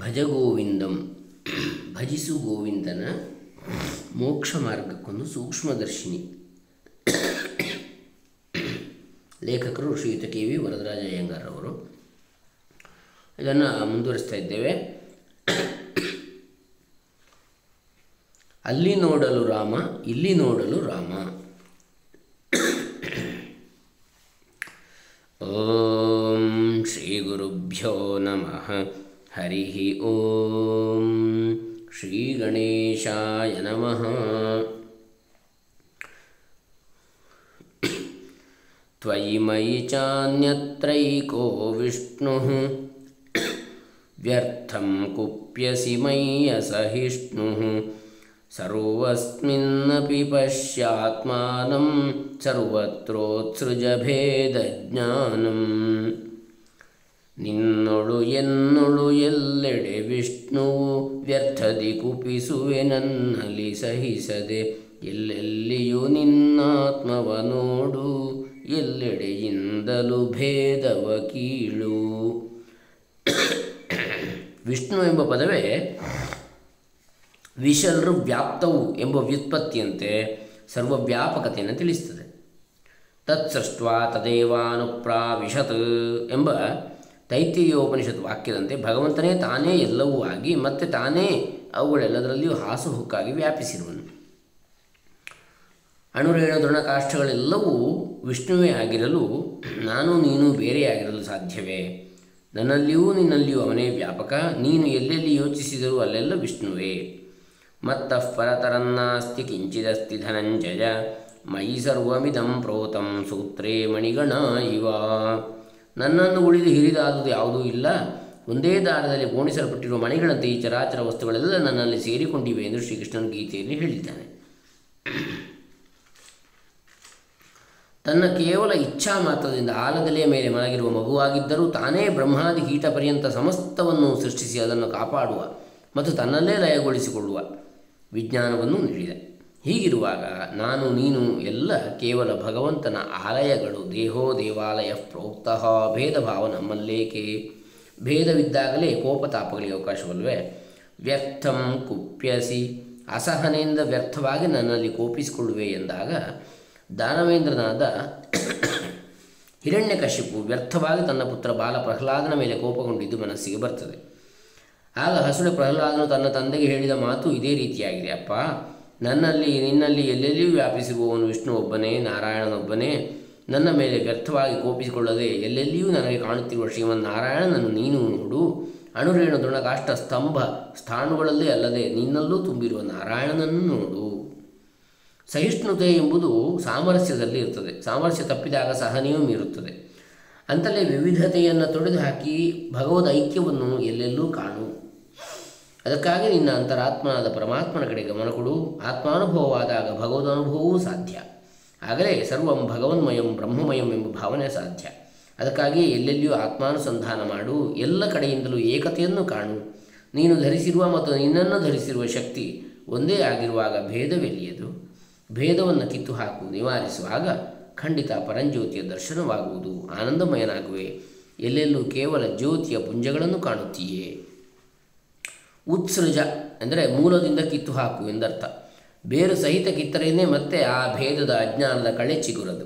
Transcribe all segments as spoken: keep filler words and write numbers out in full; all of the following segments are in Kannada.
ಭಜ ಗೋವಿಂದಂ ಭಜಿಸು ಗೋವಿಂದನ ಮೋಕ್ಷ ಮಾರ್ಗಕ್ಕೊಂದು ಸೂಕ್ಷ್ಮದರ್ಶಿನಿ. ಲೇಖಕರು ಶ್ರೀಯುತ ಕೆ ವಿ ವರದರಾಜ ಅಯ್ಯಂಗಾರವರು. ಇದನ್ನು ಮುಂದುವರಿಸ್ತಾ ಇದ್ದೇವೆ. ಅಲ್ಲಿ ನೋಡಲು ರಾಮ, ಇಲ್ಲಿ ನೋಡಲು ರಾಮ. ಓಂ ಶ್ರೀ ಗುರುಭ್ಯೋ ನಮಃ. ಹರಿ ಓಂ ಶ್ರೀ ಗಣೇಶಾಯ ನಮಃ. ತ್ವಯಿ ಮಯಿ ಚಾನ್ಯತ್ರೈಕೋ ವಿಷ್ಣುಃ ವ್ಯರ್ಥಂ ಕುಪ್ಯಸಿ ಮಯ್ಯ ಸಹಿಷ್ಣುಃ ಸರ್ವಸ್ಮಿನ್ನಪಿ ಪಶ್ಯಾತ್ಮಾನಂ ಸರ್ವತ್ರೋತ್ಸೃಜ ಭೇದಜ್ಞಾನಂ. ನಿನ್ನೊಳು ಎನ್ನೊಳು ಎಲ್ಲೆಡೆ ವಿಷ್ಣುವು ವ್ಯರ್ಥದಿ ಕುಪಿಸುವೆ ನನ್ನಲ್ಲಿ ಸಹಿಸದೆ. ಎಲ್ಲೆಲ್ಲಿಯೂ ನಿನ್ನಾತ್ಮವ ನೋಡು, ಎಲ್ಲೆಡೆಯಿಂದಲೂ ಭೇದವ ಕೀಳು. ವಿಷ್ಣು ಎಂಬ ಪದವೇ ವಿಶಲ್ರು ವ್ಯಾಪ್ತವು ಎಂಬ ವ್ಯುತ್ಪತ್ತಿಯಂತೆ ಸರ್ವವ್ಯಾಪಕತೆಯನ್ನು ತಿಳಿಸ್ತದೆ. ತತ್ಸೃಷ್ಟ್ವಾ ತದೇವಾನುಪ್ರಾವಿಶತ್ ಎಂಬ ತೈತ್ತೀಯೋಪನಿಷತ್ ವಾಕ್ಯದಂತೆ ಭಗವಂತನೇ ತಾನೇ ಎಲ್ಲವೂ ಆಗಿ ಮತ್ತೆ ತಾನೇ ಅವುಗಳೆಲ್ಲದರಲ್ಲಿಯೂ ಹಾಸುಹೊಕ್ಕಾಗಿ ವ್ಯಾಪಿಸಿರುವನು. ಅಣುರೇಣು ದೃಢಕಾಷ್ಠಗಳೆಲ್ಲವೂ ವಿಷ್ಣುವೇ ಆಗಿರಲು ನಾನು ನೀನು ಬೇರೆಯಾಗಿರಲು ಸಾಧ್ಯವೇ? ನನ್ನಲ್ಲಿಯೂ ನಿನ್ನಲ್ಲಿಯೂ ಅವನೇ ವ್ಯಾಪಕ. ನೀನು ಎಲ್ಲೆಲ್ಲಿ ಯೋಚಿಸಿದರೂ ಅಲ್ಲೆಲ್ಲ ವಿಷ್ಣುವೇ. ಮತ್ತಃ ಪರತರನ್ನಾಸ್ತಿ ಕಿಂಚಿದಸ್ತಿ ಧನಂಜಯ ಮಯಿ ಸರ್ವಮಿದಂ ಪ್ರೋತಂ ಸೂತ್ರೇ ಮಣಿಗಣ ಇವ. ನನ್ನನ್ನು ಉಳಿದು ಹಿರಿದಾದುದು ಯಾವುದೂ ಇಲ್ಲ. ಒಂದೇ ದಾರದಲ್ಲಿ ಪೋಣಿಸಲ್ಪಟ್ಟಿರುವ ಮಣಿಗಳಂತೆ ಈ ಚರಾಚರ ವಸ್ತುಗಳೆಲ್ಲ ನನ್ನಲ್ಲಿ ಸೇರಿಕೊಂಡಿವೆ ಎಂದು ಶ್ರೀಕೃಷ್ಣನ ಗೀತೆಯಲ್ಲಿ ಹೇಳಿದ್ದಾನೆ. ತನ್ನ ಕೇವಲ ಇಚ್ಛಾ ಮಾತ್ರದಿಂದ ಆಲದೆಲೆಯ ಮೇಲೆ ಮಲಗಿರುವ ಮಗುವಾಗಿದ್ದರೂ ತಾನೇ ಬ್ರಹ್ಮಾದಿ ಕೀಟ ಪರ್ಯಂತ ಸಮಸ್ತವನ್ನು ಸೃಷ್ಟಿಸಿ ಅದನ್ನು ಕಾಪಾಡುವ ಮತ್ತು ತನ್ನಲ್ಲೇ ಲಯಗೊಳಿಸಿಕೊಳ್ಳುವ ವಿಜ್ಞಾನವನ್ನು ನೀಡಿದೆ. ಹೀಗಿರುವಾಗ ನಾನು ನೀನು ಎಲ್ಲ ಕೇವಲ ಭಗವಂತನ ಆಲಯಗಳು. ದೇಹೋ ದೇವಾಲಯ ಪ್ರೋಕ್ತಃ. ಭೇದ ಭಾವ ನಮ್ಮಲ್ಲೇಕೆ? ಭೇದವಿದ್ದಾಗಲೇ ಕೋಪತಾಪಗಳಿಗೆ ಅವಕಾಶವಲ್ವೇ? ವ್ಯರ್ಥಂ ಕುಪ್ಯಸಿ, ಅಸಹನೆಯಿಂದ ವ್ಯರ್ಥವಾಗಿ ನನ್ನಲ್ಲಿ ಕೋಪಿಸಿಕೊಳ್ಳುವೆ ಎಂದಾಗ ದಾನವೇಂದ್ರನಾದ ಹಿರಣ್ಯಕಶಿಪು ವ್ಯರ್ಥವಾಗಿ ತನ್ನ ಪುತ್ರ ಬಾಲ ಪ್ರಹ್ಲಾದನ ಮೇಲೆ ಕೋಪಗೊಂಡಿದ್ದು ಮನಸ್ಸಿಗೆ ಬರ್ತದೆ. ಆಗ ಹಸುಳೆ ಪ್ರಹ್ಲಾದನು ತನ್ನ ತಂದೆಗೆ ಹೇಳಿದ ಮಾತು ಇದೇ ರೀತಿಯಾಗಿದೆ. ಅಪ್ಪ, ನನ್ನಲ್ಲಿ ನಿನ್ನಲ್ಲಿ ಎಲ್ಲೆಲ್ಲಿಯೂ ವ್ಯಾಪಿಸಿರುವವನು ವಿಷ್ಣು ಒಬ್ಬನೇ, ನಾರಾಯಣನೊಬ್ಬನೇ. ನನ್ನ ಮೇಲೆ ವ್ಯರ್ಥವಾಗಿ ಕೋಪಿಸಿಕೊಳ್ಳದೆ ಎಲ್ಲೆಲ್ಲಿಯೂ ನನಗೆ ಕಾಣುತ್ತಿರುವ ಶ್ರೀಮನ್ ನಾರಾಯಣನನ್ನು ನೀನು ನೋಡು. ಅಣುರೇಣು ದೃಢಕಾಷ್ಠ ಸ್ತಂಭ ಸ್ಥಾಣುಗಳಲ್ಲೇ ಅಲ್ಲದೆ ನಿನ್ನಲ್ಲೂ ತುಂಬಿರುವ ನಾರಾಯಣನನ್ನು ನೋಡು. ಸಹಿಷ್ಣುತೆ ಎಂಬುದು ಸಾಮರಸ್ಯದಲ್ಲಿ ಇರ್ತದೆ. ಸಾಮರಸ್ಯ ತಪ್ಪಿದಾಗ ಸಹನೆಯೂ ಮೀರುತ್ತದೆ. ಅಂತಲೇ ವಿವಿಧತೆಯನ್ನು ತೊಡೆದು ಹಾಕಿ ಭಗವದ್ ಐಕ್ಯವನ್ನು ಎಲ್ಲೆಲ್ಲೂ ಕಾಣು. ಅದಕ್ಕಾಗಿ ನಿನ್ನ ಅಂತರಾತ್ಮನಾದ ಪರಮಾತ್ಮನ ಕಡೆ ಗಮನ ಕೊಡು. ಆತ್ಮಾನುಭವವಾದಾಗ ಭಗವದನುಭವವೂ ಸಾಧ್ಯ. ಆಗಲೇ ಸರ್ವಂ ಭಗವನ್ಮಯಂ ಬ್ರಹ್ಮಮಯಂ ಎಂಬ ಭಾವನೆ ಸಾಧ್ಯ. ಅದಕ್ಕಾಗಿ ಎಲ್ಲೆಲ್ಲಿಯೂ ಆತ್ಮಾನುಸಂಧಾನ ಮಾಡು. ಎಲ್ಲ ಕಡೆಯಿಂದಲೂ ಏಕತೆಯನ್ನು ಕಾಣು. ನೀನು ಧರಿಸಿರುವ ಮತ್ತು ನಿನ್ನನ್ನು ಧರಿಸಿರುವ ಶಕ್ತಿ ಒಂದೇ ಆಗಿರುವಾಗ ಭೇದವೆಲ್ಲಿಯದು? ಭೇದವನ್ನು ಕಿತ್ತು ಹಾಕು, ನಿವಾರಿಸುವಾಗ ಖಂಡಿತ ಪರಂಜ್ಯೋತಿಯ ದರ್ಶನವಾಗುವುದು. ಆನಂದಮಯನಾಗುವೆ. ಎಲ್ಲೆಲ್ಲೂ ಕೇವಲ ಜ್ಯೋತಿಯ ಪುಂಜಗಳನ್ನು ಕಾಣುತ್ತೀಯೇ. ಉತ್ಸೃಜ ಅಂದರೆ ಮೂಲದಿಂದ ಕಿತ್ತು ಹಾಕು ಎಂದರ್ಥ. ಬೇರು ಸಹಿತ ಕಿತ್ತರೇನೇ ಮತ್ತೆ ಆ ಭೇದದ ಅಜ್ಞಾನದ ಕಳೆ ಚಿಗುರದು.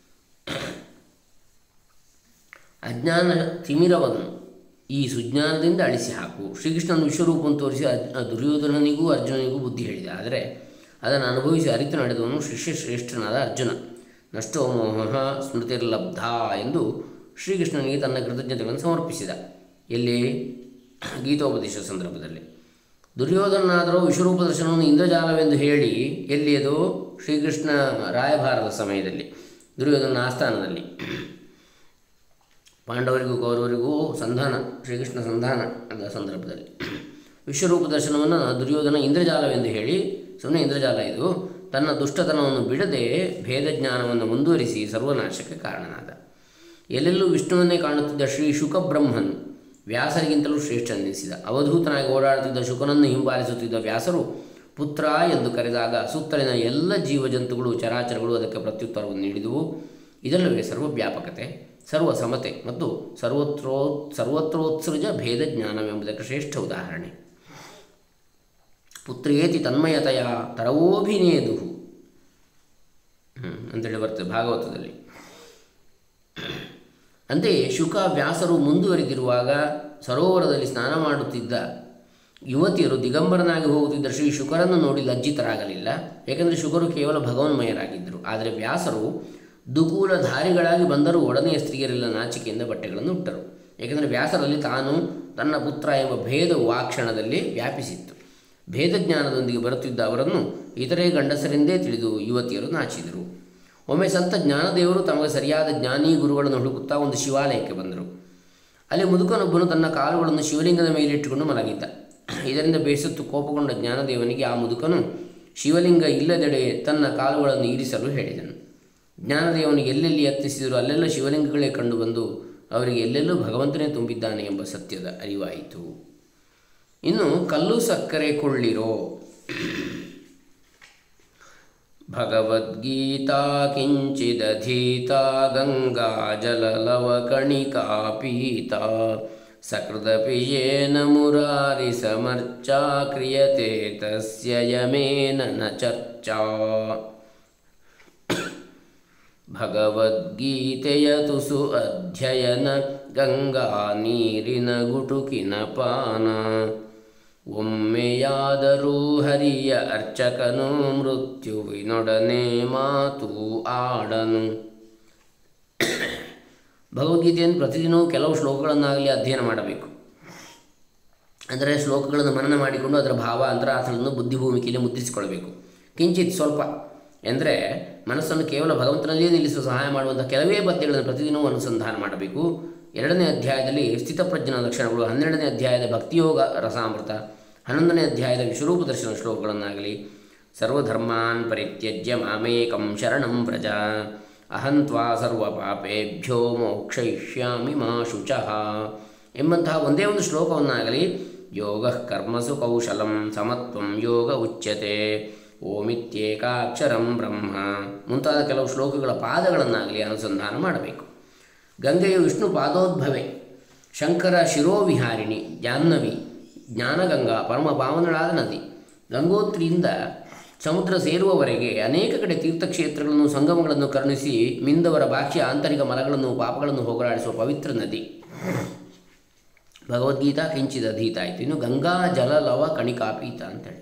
ಅಜ್ಞಾನ ತಿಮಿರವನ್ನು ಈ ಸುಜ್ಞಾನದಿಂದ ಅಳಿಸಿ ಹಾಕು. ಶ್ರೀಕೃಷ್ಣನ ವಿಶ್ವರೂಪವನ್ನು ತೋರಿಸಿ ದುರ್ಯೋಧನನಿಗೂ ಅರ್ಜುನನಿಗೂ ಬುದ್ಧಿ ಹೇಳಿದ. ಆದರೆ ಅದನ್ನು ಅನುಭವಿಸಿ ಅರಿತು ನಡೆದವನು ಶಿಷ್ಯ ಶ್ರೇಷ್ಠನಾದ ಅರ್ಜುನ. ನಷ್ಟೋ ಮೋಹ ಸ್ಮೃತಿರ್ಲಬ್ಧ ಎಂದು ಶ್ರೀಕೃಷ್ಣನಿಗೆ ತನ್ನ ಕೃತಜ್ಞತೆಗಳನ್ನು ಸಮರ್ಪಿಸಿದ. ಎಲ್ಲಿ? ಗೀತೋಪದೇಶ ಸಂದರ್ಭದಲ್ಲಿ. ದುರ್ಯೋಧನಾದರೂ ವಿಶ್ವರೂಪ ದರ್ಶನವನ್ನು ಇಂದ್ರಜಾಲವೆಂದು ಹೇಳಿ ಎಲ್ಲಿ? ಅದು ಶ್ರೀಕೃಷ್ಣ ರಾಯಭಾರದ ಸಮಯದಲ್ಲಿ ದುರ್ಯೋಧನ ಆಸ್ಥಾನದಲ್ಲಿ ಪಾಂಡವರಿಗೂ ಕೌರವರಿಗೂ ಸಂಧಾನ, ಶ್ರೀಕೃಷ್ಣ ಸಂಧಾನದ ಸಂದರ್ಭದಲ್ಲಿ ವಿಶ್ವರೂಪ ದರ್ಶನವನ್ನು ದುರ್ಯೋಧನ ಇಂದ್ರಜಾಲವೆಂದು ಹೇಳಿ, ಸುಮ್ಮನೆ ಇಂದ್ರಜಾಲ ಇದು, ತನ್ನ ದುಷ್ಟತನವನ್ನು ಬಿಡದೆ ಭೇದಜ್ಞಾನವನ್ನು ಮುಂದುವರಿಸಿ ಸರ್ವನಾಶಕ್ಕೆ ಕಾರಣನಾದ. ಎಲ್ಲೆಲ್ಲೂ ವಿಷ್ಣುವನ್ನೇ ಕಾಣುತ್ತಿದ್ದ ಶ್ರೀ ಶುಕಬ್ರಹ್ಮನು ವ್ಯಾಸರಿಗಿಂತಲೂ ಶ್ರೇಷ್ಠನೆನಿಸಿದ. ಅವಧೂತನಾಗಿ ಓಡಾಡುತ್ತಿದ್ದ ಶುಕನನ್ನು ಹಿಂಬಾಲಿಸುತ್ತಿದ್ದ ವ್ಯಾಸರು ಪುತ್ರ ಎಂದು ಕರೆದಾಗ ಸುತ್ತಲಿನ ಎಲ್ಲ ಜೀವಜಂತುಗಳು ಚರಾಚರಗಳು ಅದಕ್ಕೆ ಪ್ರತ್ಯುತ್ತರವನ್ನು ನೀಡಿದವು. ಇದಲ್ಲವೇ ಸರ್ವವ್ಯಾಪಕತೆ. ಸರ್ವ ಸಮತೆ ಮತ್ತು ಸರ್ವತ್ರೋ ಸರ್ವತ್ರೋತ್ಸೃಜ ಭೇದ ಜ್ಞಾನವೆಂಬುದಕ್ಕೆ ಶ್ರೇಷ್ಠ ಉದಾಹರಣೆ. ಪುತ್ರೇತಿ ತನ್ಮಯತೆಯ ತರವೋಭಿನೇದು ಅಂತೇಳಿ ಬರ್ತದೆ ಭಾಗವತದಲ್ಲಿ. ಅಂತೆಯೇ ಶುಕ ವ್ಯಾಸರು ಮುಂದುವರಿದಿರುವಾಗ ಸರೋವರದಲ್ಲಿ ಸ್ನಾನ ಮಾಡುತ್ತಿದ್ದ ಯುವತಿಯರು ದಿಗಂಬರನಾಗಿ ಹೋಗುತ್ತಿದ್ದ ಶ್ರೀ ಶುಕರನ್ನು ನೋಡಿ ಲಜ್ಜಿತರಾಗಲಿಲ್ಲ. ಏಕೆಂದರೆ ಶುಕರು ಕೇವಲ ಭಗವನ್ಮಯರಾಗಿದ್ದರು. ಆದರೆ ವ್ಯಾಸರು ದುಕೂಲಧಾರಿಗಳಾಗಿ ಬಂದರೂ ಒಡನೆಯ ಸ್ತ್ರೀಯರೆಲ್ಲ ನಾಚಿಕೆಯಿಂದ ಬಟ್ಟೆಗಳನ್ನು ಉಟ್ಟರು. ಏಕೆಂದರೆ ವ್ಯಾಸರಲ್ಲಿ ತಾನು ತನ್ನ ಪುತ್ರ ಎಂಬ ಭೇದವು ಆ ಕ್ಷಣದಲ್ಲಿ ವ್ಯಾಪಿಸಿತ್ತು. ಭೇದಜ್ಞಾನದೊಂದಿಗೆ ಬರುತ್ತಿದ್ದ ಅವರನ್ನು ಇತರೆ ಗಂಡಸರೆಂದೇ ತಿಳಿದು ಯುವತಿಯರು ನಾಚಿದರು. ಒಮ್ಮೆ ಸಂತ ಜ್ಞಾನದೇವರು ತಮಗೆ ಸರಿಯಾದ ಜ್ಞಾನಿ ಗುರುಗಳನ್ನು ಹುಡುಕುತ್ತಾ ಒಂದು ಶಿವಾಲಯಕ್ಕೆ ಬಂದರು. ಅಲ್ಲಿ ಮುದುಕನೊಬ್ಬನು ತನ್ನ ಕಾಲುಗಳನ್ನು ಶಿವಲಿಂಗದ ಮೇಲಿಟ್ಟುಕೊಂಡು ಮಲಗಿದ್ದ. ಇದರಿಂದ ಬೇಸತ್ತು ಕೋಪಗೊಂಡ ಜ್ಞಾನದೇವನಿಗೆ ಆ ಮುದುಕನು ಶಿವಲಿಂಗ ಇಲ್ಲದೆಡೆ ತನ್ನ ಕಾಲುಗಳನ್ನು ಇರಿಸಲು ಹೇಳಿದನು. ಜ್ಞಾನದೇವನಿಗೆ ಎಲ್ಲೆಲ್ಲಿ ಯತ್ನಿಸಿದರೂ ಅಲ್ಲೆಲ್ಲ ಶಿವಲಿಂಗಗಳೇ ಕಂಡುಬಂದು ಅವರಿಗೆ ಎಲ್ಲೆಲ್ಲೂ ಭಗವಂತನೇ ತುಂಬಿದ್ದಾನೆ ಎಂಬ ಸತ್ಯದ ಅರಿವಾಯಿತು. ಇನ್ನು ಕಲ್ಲು ಸಕ್ಕರೆ ಕೊಳ್ಳಿರೋ ಭಗವದ್ಗೀತಾ ಕಿಂಚಿದಧೀತಾ ಗಂಗಾ ಜಲಲವಕಣಿಕಾ ಪೀತಾ ಸಕೃದಪಿ ಯೇನ ಮುರಾರಿ ಸಮರ್ಚಾ ಕ್ರಿಯತೆ ತಸ್ಯ ಯಮೇನ ನ ಚರ್ಚಾ. ಭಗವದ್ಗೀತೆಯ ತುಸು ಅಧ್ಯಯನ ಗಂಗಾ ನೀರಿನ ಗುಟುಕಿನ ಪಾನ. ಒಮ್ಮೆಯಾದರೂ ಹರಿಯ ಅರ್ಚಕನು ಮೃತ್ಯುವಿನೊಡನೆ ಮಾತು ಆಡನು. ಭಗವದ್ಗೀತೆಯನ್ನು ಪ್ರತಿದಿನವೂ ಕೆಲವು ಶ್ಲೋಕಗಳನ್ನಾಗಲಿ ಅಧ್ಯಯನ ಮಾಡಬೇಕು. ಅಂದರೆ ಶ್ಲೋಕಗಳನ್ನು ಮನನ ಮಾಡಿಕೊಂಡು ಅದರ ಭಾವ ಅಂತರಾರ್ಥಗಳನ್ನು ಬುದ್ಧಿಭೂಮಿಕೆಯಲ್ಲಿ ಮುದ್ರಿಸಿಕೊಳ್ಳಬೇಕು. ಕಿಂಚಿತ್ ಸ್ವಲ್ಪ ಎಂದರೆ ಮನಸ್ಸನ್ನು ಕೇವಲ ಭಗವಂತನಲ್ಲಿಯೇ ನಿಲ್ಲಿಸಲು ಸಹಾಯ ಮಾಡುವಂಥ ಕೆಲವೇ ಪದ್ಯಗಳನ್ನು ಪ್ರತಿದಿನವೂ ಅನುಸಂಧಾನ ಮಾಡಬೇಕು. ಎರಡನೇ ಅಧ್ಯಾಯದಲ್ಲಿ ಸ್ಥಿತಪ್ರಜ್ಞನ ಲಕ್ಷಣಗಳು, ಹನ್ನೆರಡನೇ ಅಧ್ಯಾಯದ ಭಕ್ತಿಯೋಗ ರಸಾಮೃತ, ಹನ್ನೊಂದನೇ ಅಧ್ಯಾಯದ ವಿಶ್ವರೂಪ ದರ್ಶನ ಶ್ಲೋಕಗಳನ್ನಾಗಲಿ ಸರ್ವಧರ್ಮಾನ್ ಪರಿತ್ಯಜ್ಯ ಮಾಮೇಕಂ ಶರಣಂ ವ್ರಜ ಅಹಂ ತ್ವಾ ಸರ್ವ ಪಾಪೇಭ್ಯೋ ಮೋಕ್ಷಯಿಷ್ಯಾಮಿ ಮಾ ಶುಚಃ ಎಂಬಂತಹ ಒಂದೇ ಒಂದು ಶ್ಲೋಕವನ್ನಾಗಲಿ ಯೋಗಃ ಕರ್ಮಸು ಕೌಶಲಂ ಸಮತ್ವಂ ಯೋಗ ಉಚ್ಯತೆ ಓಮಿತ್ಯೇಕಾಕ್ಷರಂ ಬ್ರಹ್ಮ ಮುಂತಾದ ಕೆಲವು ಶ್ಲೋಕಗಳ ಪಾದಗಳನ್ನಾಗಲಿ ಅನುಸಂಧಾನ ಮಾಡಬೇಕು. ಗಂಗೆಯು ವಿಷ್ಣು ಪಾದೋದ್ಭವೆ, ಶಂಕರ ಶಿರೋವಿಹಾರಿಣಿ, ಜಾಹ್ನವಿ ಜ್ಞಾನಗಂಗಾ ಪರಮ ಪಾವನಳಾದ ನದಿ. ಗಂಗೋತ್ರಿಯಿಂದ ಸಮುದ್ರ ಸೇರುವವರೆಗೆ ಅನೇಕ ಕಡೆ ತೀರ್ಥಕ್ಷೇತ್ರಗಳನ್ನು ಸಂಗಮಗಳನ್ನು ಕರುಣಿಸಿ ಮಿಂದವರ ಬಾಹ್ಯ ಆಂತರಿಕ ಮಲಗಳನ್ನು ಪಾಪಗಳನ್ನು ಹೋಗಲಾಡಿಸುವ ಪವಿತ್ರ ನದಿ. ಭಗವದ್ಗೀತಾ ಕಿಂಚಿದ ಅಧೀತ ಆಯಿತು. ಇನ್ನು ಗಂಗಾ ಜಲ ಲವ ಕಣಿಕಾಪೀತ ಅಂತೇಳಿ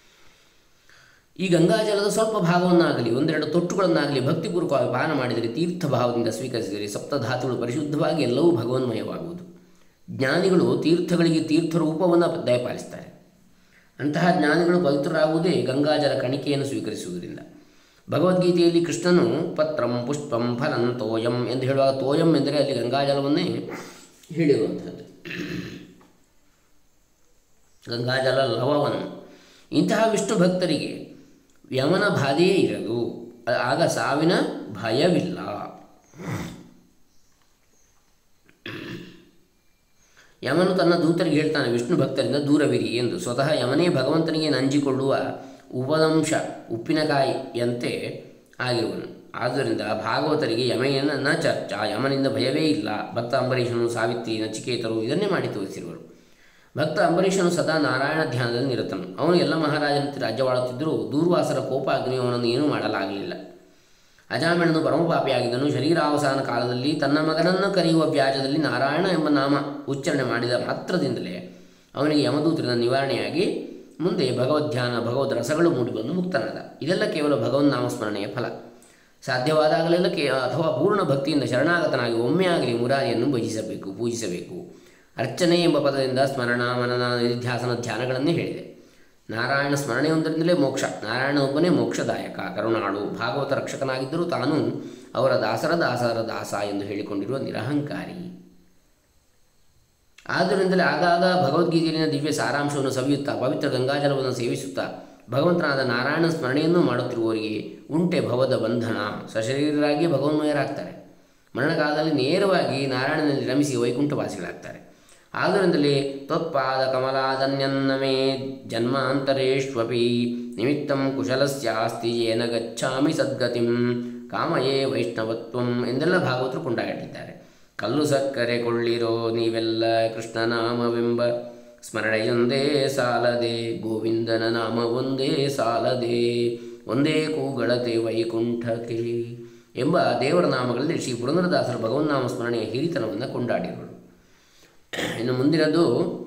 ಈ ಗಂಗಾಜಲದ ಸ್ವಲ್ಪ ಭಾಗವನ್ನಾಗಲಿ ಒಂದೆರಡು ತೊಟ್ಟುಗಳನ್ನಾಗಲಿ ಭಕ್ತಿಪೂರ್ವಕವಾಗಿ ಪಾನ ಮಾಡಿದರೆ, ತೀರ್ಥಭಾವದಿಂದ ಸ್ವೀಕರಿಸಿದರೆ ಸಪ್ತಧಾತುಗಳು ಪರಿಶುದ್ಧವಾಗಿ ಎಲ್ಲವೂ ಭಗವನ್ಮಯವಾಗುವುದು. ಜ್ಞಾನಿಗಳು ತೀರ್ಥಗಳಿಗೆ ತೀರ್ಥರೂಪವನ್ನು ದಯಪಾಲಿಸ್ತಾರೆ. ಅಂತಹ ಜ್ಞಾನಿಗಳು ಪವಿತ್ರರಾಗುವುದೇ ಗಂಗಾಜಲ ಕಣಿಕೆಯನ್ನು ಸ್ವೀಕರಿಸುವುದರಿಂದ. ಭಗವದ್ಗೀತೆಯಲ್ಲಿ ಕೃಷ್ಣನು ಪತ್ರಂ ಪುಷ್ಪಂ ಫಲಂ ತೋಯಂ ಎಂದು ಹೇಳುವಾಗ ತೋಯಂ ಎಂದರೆ ಅಲ್ಲಿ ಗಂಗಾಜಲವನ್ನೇ ಹೇಳಿರುವಂಥದ್ದು, ಗಂಗಾಜಲ ಲವವನ್ನು. ಇಂತಹ ವಿಷ್ಣು ಭಕ್ತರಿಗೆ ಯಮನ ಬಾಧೆಯೇ ಇರದು, ಆಗ ಸಾವಿನ ಭಯವಿಲ್ಲ. ಯಮನು ತನ್ನ ದೂತರಿಗೆ ಹೇಳ್ತಾನೆ, ವಿಷ್ಣು ಭಕ್ತರಿಂದ ದೂರವಿರಿ ಎಂದು. ಸ್ವತಃ ಯಮನೇ ಭಗವಂತನಿಗೆ ನಂಜಿಕೊಳ್ಳುವ ಉಪದಂಶ ಉಪ್ಪಿನಕಾಯಿಯಂತೆ ಆಗಿರುವನು. ಆದ್ದರಿಂದ ಭಾಗವತರಿಗೆ ಯಮೆಯನ್ನ ನ ಚರ್ಚಾ, ಯಮನಿಂದ ಭಯವೇ ಇಲ್ಲ. ಭಕ್ತ ಅಂಬರೀಷನು, ಸಾವಿತ್ರಿ, ನಚಿಕೇತರು ಇದನ್ನೇ ಮಾಡಿ ತೋರಿಸಿರುವರು. ಭಕ್ತ ಅಂಬರೀಷನು ಸದಾ ನಾರಾಯಣ ಧ್ಯಾನದಲ್ಲಿ ನಿರತನು. ಅವನು ಎಲ್ಲ ಮಹಾರಾಜನಂತೆ ರಾಜ್ಯವಾಳುತ್ತಿದ್ದರೂ ದೂರ್ವಾಸರ ಕೋಪ ಅಗ್ನಿಯು ಅವನನ್ನು ಏನೂ ಮಾಡಲಾಗಲಿಲ್ಲ. ಅಜಾಮಿಳನು ಪರಮಪಾಪಿಯಾಗಿದ್ದನು. ಶರೀರಾವಸಾನ ಕಾಲದಲ್ಲಿ ತನ್ನ ಮಗನನ್ನು ಕರೆಯುವ ವ್ಯಾಜದಲ್ಲಿ ನಾರಾಯಣ ಎಂಬ ನಾಮ ಉಚ್ಚಾರಣೆ ಮಾಡಿದ ಮಾತ್ರದಿಂದಲೇ ಅವನಿಗೆ ಯಮದೂತರಿಂದ ನಿವಾರಣೆಯಾಗಿ ಮುಂದೆ ಭಗವದ್ಧ್ಯಾನ ಭಗವದ್ ರಸಗಳು ಮೂಡಿಬಂದು ಮುಕ್ತನಾದ. ಇದೆಲ್ಲ ಕೇವಲ ಭಗವನ್ ನಾಮಸ್ಮರಣೆಯ ಫಲ. ಸಾಧ್ಯವಾದಾಗಲೆಲ್ಲ ಕೇ ಅಥವಾ ಪೂರ್ಣ ಭಕ್ತಿಯಿಂದ ಶರಣಾಗತನಾಗಿ ಒಮ್ಮೆ ಆಗಲಿ ಮುರಾರಿಯನ್ನು ಭಜಿಸಬೇಕು, ಪೂಜಿಸಬೇಕು. ಅರ್ಚನೆ ಎಂಬ ಪದದಿಂದ ಸ್ಮರಣ, ಮನನ, ನಿಧಿಧ್ಯಾಸನ ಧ್ಯಾನಗಳನ್ನೇ ಹೇಳಿದೆ. ನಾರಾಯಣ ಸ್ಮರಣೆಯೊಂದರಿಂದಲೇ ಮೋಕ್ಷ. ನಾರಾಯಣ ಒಬ್ಬನೇ ಮೋಕ್ಷದಾಯಕ, ಕರುಣಾಳು, ಭಾಗವತ ರಕ್ಷಕನಾಗಿದ್ದರೂ ತಾನು ಅವರ ದಾಸರ ದಾಸರ ದಾಸ ಎಂದು ಹೇಳಿಕೊಂಡಿರುವ ನಿರಹಂಕಾರಿ. ಆದ್ದರಿಂದಲೇ ಆಗಾಗ ಭಗವದ್ಗೀತೆಯಲ್ಲಿನ ದಿವ್ಯ ಸಾರಾಂಶವನ್ನು ಸವಿಯುತ್ತಾ ಪವಿತ್ರ ಗಂಗಾಜಲವನ್ನು ಸೇವಿಸುತ್ತಾ ಭಗವಂತನಾದ ನಾರಾಯಣ ಸ್ಮರಣೆಯನ್ನು ಮಾಡುತ್ತಿರುವವರಿಗೆ ಉಂಟೆ ಭವದ ಬಂಧನ. ಸಶರೀರರಾಗಿ ಭಗವನ್ಮಯರಾಗ್ತಾರೆ. ಮರಣಕಾಲದಲ್ಲಿ ನೇರವಾಗಿ ನಾರಾಯಣನಲ್ಲಿ ರಮಿಸಿ ವೈಕುಂಠವಾಸಿಗಳಾಗ್ತಾರೆ. ಆದ್ದರಿಂದಲೇ ತ್ವತ್ಪಾದ ಕಮಲಾದನ್ಯನ್ನ ಮೇ ಜನ್ಮಾಂತರೇಷ್ವಪಿ ನಿಮಿತ್ತಂ ಕುಶಲಸ್ಯಾಸ್ತಿ ಯೇನ ಗಚ್ಛಾಮಿ ಸದ್ಗತಿಂ ಕಾಮಯೇ ವೈಷ್ಣವತ್ವಂ ಎಂದೆಲ್ಲ ಭಾಗವತರು ಕೊಂಡಾಡಿದ್ದಾರೆ. ಕಲ್ಲು ಸಕ್ಕರೆ ಕೊಳ್ಳಿರೋ ನೀವೆಲ್ಲ ಕೃಷ್ಣನಾಮವೆಂಬ ಸ್ಮರಣೆಯೊಂದೇ ಸಾಲದೆ, ಗೋವಿಂದನ ನಾಮ ಒಂದೇ ಸಾಲದೆ, ಒಂದೇ ಕೂಗಳತೆ ವೈಕುಂಠಕ್ಕೆ ಎಂಬ ದೇವರ ನಾಮಗಳಲ್ಲಿ ಶ್ರೀ ಪುರಂದರದಾಸರು ಭಗವನ್ನಾಮ ಸ್ಮರಣೆಯ ಹಿರಿತನವನ್ನು ಕೊಂಡಾಡಿದರು. ಇನ್ನು ಮುಂದಿನದು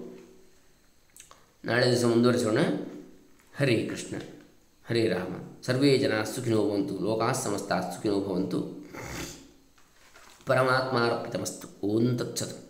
ನಾಳೆ ದಿವಸ ಮುಂದುವರಿಸೋಣ. ಹರೇ ಕೃಷ್ಣ ಹರೇ ರಾಮ. ಸರ್ವೇ ಜನ ಸುಖಿನೋ ಭವಂತು. ಲೋಕಾಃ ಸಮಸ್ತಾಃ ಸುಖಿನೋ ಭವಂತು. ಪರಮಾತ್ಮಾರ್ಪಿತಮಸ್ತು. ಓಂ ತತ್ಸತ್.